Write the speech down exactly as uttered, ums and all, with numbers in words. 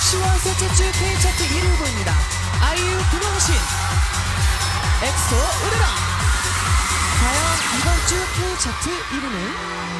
씨와 셋째 주 K차트 일 위 후보입니다. 아이유 김용신, 엑소 으르렁. 과연 이번 주 K차트 일 위는